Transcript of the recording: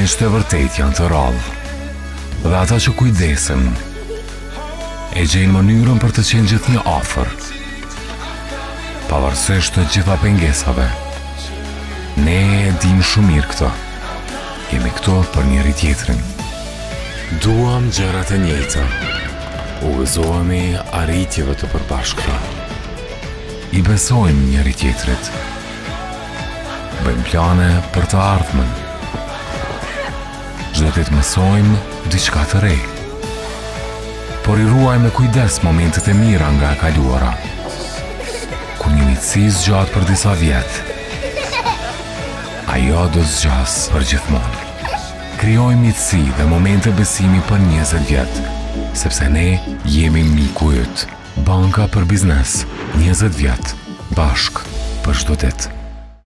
Miqtë e vërtet janë të rallë, dhe ata që kujdesen e gjejnë mënyrën për të qenë gjithnjë afër, pavarësisht të gjitha pengesave. Ne e dim shumë mirë këtë. Jemi këto për njëri tjetrin. Duam gjërat e njëjta. U gëzohemi arritjeve të përbashkëta. I besojmë njëri tjetrit. Bëjmë plane për të ardhmen. Çdo ditë mësojmë diçka të re. Por i ruajmë me kujdes momentet e mira nga e kaluara. Kur një miqësi zgjat për disa vjet, ajo do zgjas për gjithmonë. Krijojmë miqësi dhe momente besimi për 20 vjet, sepse ne jemi miku yt. Banka për biznes, 20 vjet, bashk për çdo ditë.